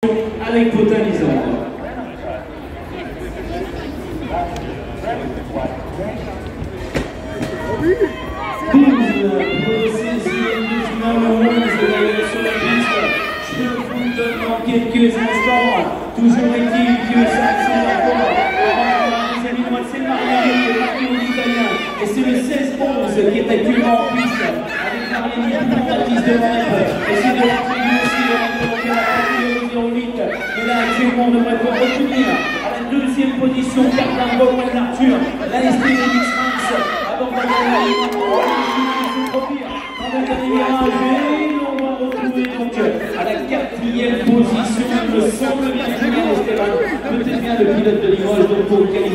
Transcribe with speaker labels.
Speaker 1: avec Potin Lisandre. Je vous le donne dans quelques instants. Toujours est-il que ça accélère fort. C'est Marianne qui est parti aux Italiens. Et c'est le 16-11 qui est actuellement en piste. Avec Marianne qui Baptiste de Rep. Et c'est de l'entrée du aussi de la partie 08. Mais là actuellement on devrait pouvoir retenir à la deuxième position Cardin Rowan Arthur. La ST Mix France aborde la dernière dans le dernier virage. Et on va retrouver donc à la quatrième position. Il me semble bien que Esteban, peut-être bien le pilote de Limoges, donc pour